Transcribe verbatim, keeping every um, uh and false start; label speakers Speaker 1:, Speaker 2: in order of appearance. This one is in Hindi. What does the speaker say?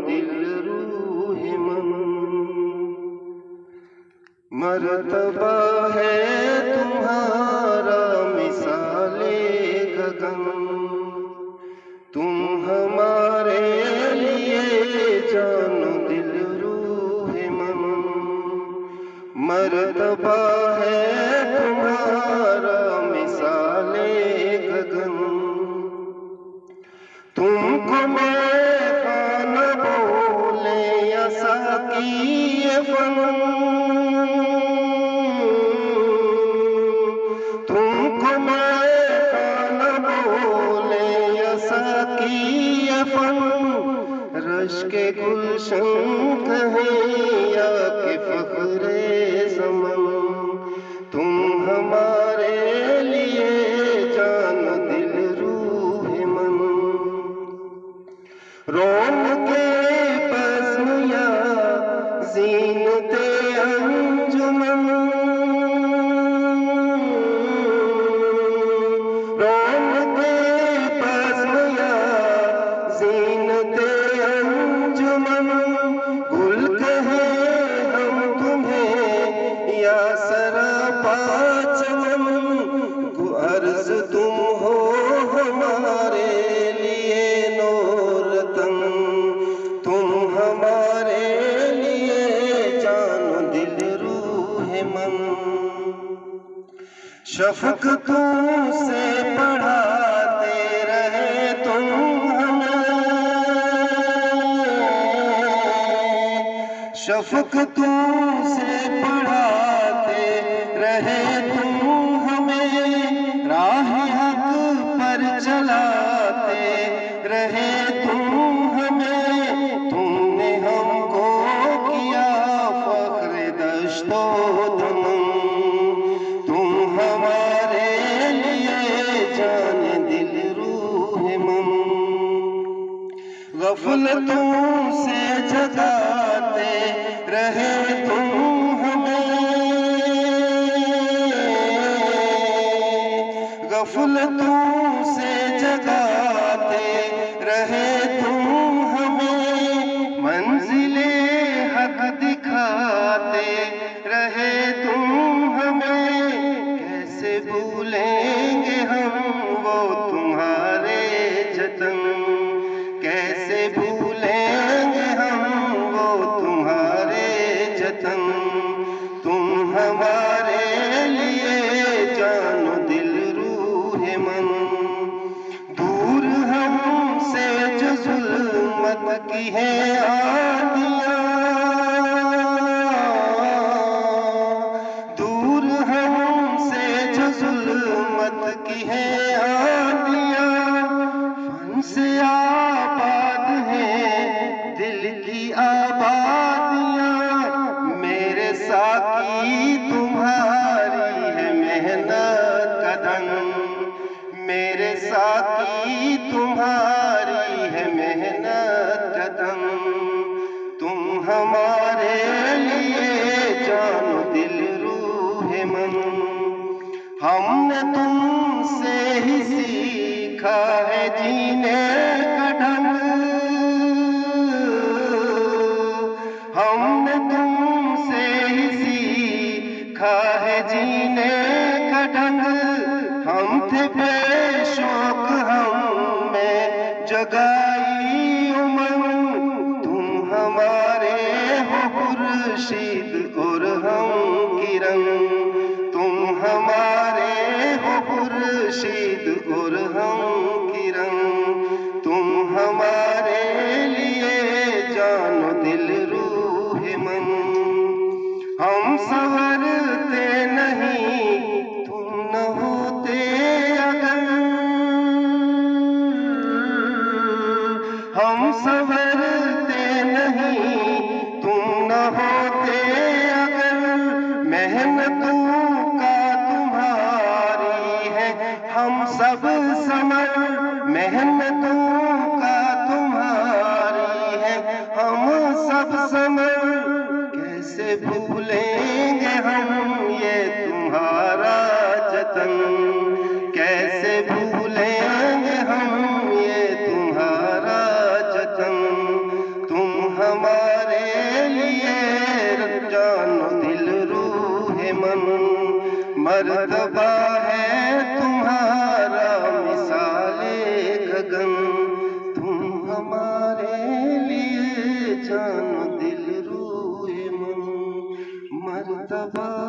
Speaker 1: दिल रूह मन। मर्तबा है तुम्हारा मिसाले गगन, तुम हमारे लिए जानो दिल रूह मन। मर्तबा है तुम्हारा मिसाले गगन, तुमको मैं पान बोले या साकी ये फन, तुमको मैं पान बोले या साकी ये फन। रश के गुलशन कहें या कि फख्रे ज़मन, तुम हमारे लिए जानो दिल रूह मन। रोन के बज़्म या ज़ीनते अंजुमन, रोन के बज़्म या ज़ीनते अंजुमन। गुल कहें हम तुम्हें या सरापा चमन, अर्ज़ तुम हो हमारे लिए नूरतन, तुम हमारे लिए जानो दिल रूह मन। शफ़क़तों से पढ़ाते रहे तुम हमें, शफ़क़तों से पढ़ाते रहे तुम हमें, राह हक पर चलाते रहे तुम हमें। तुमने हमको किया फ़ख्र दश्तो दमन, तुम हमारे लिए जाने दिल रूह मन। ग़फ़लतों से जगाते रहे तुम हमें, ग़फ़लतों से जगाते रहे तुम हमें। मंज़िले हक दिखाते रहे तुम हमें, कैसे भूलेंगे हम वो तुम्हारे जतन, कैसे भूलेंगे हम वो तुम्हारे जतन। तुम हमारे लिए जानो दिल रूह मन। दूर हमसे जो ज़ुल्मत की है आदियाँ, दूर हमसे जो ज़ुल्मत की है आदियाँ। फन से आबाद है दिल की आबादियाँ, मेरे साकी तुम्हारी है मेहनत का धन, मेरे साकी तुम्हारी है मेहनत का धन। तुम हमारे लिए जानो दिल रूह मन। हमने तुमसे ही सीखा है जीने का ढंग, हमने तुमसे ही सीखा है जीने का ढंग। हम थे बेशौक हमें जगाई उमंग, तुम हमारे हो खुर्शीद और हम किरण, तुम हमारे हो खुर्शीद और हम किरण। तुम हमारे लिए जानो दिल रूह मन। हम संवरते नहीं तुम न होते अगर, हम संवरते नहीं तुम न होते अगर। मेहनतों का तुम्हारी है हम सब समर, मेहनतों का तुम्हारी है हम सब समर। कैसे भूलेंगे हम ये तुम्हारा जतन, कैसे भूलेंगे हम ये तुम्हारा जतन। मन, मर्तबा है तुम्हारा मिसाले गगन। तुम हमारे लिए जान दिल रूए मन, मर्तबा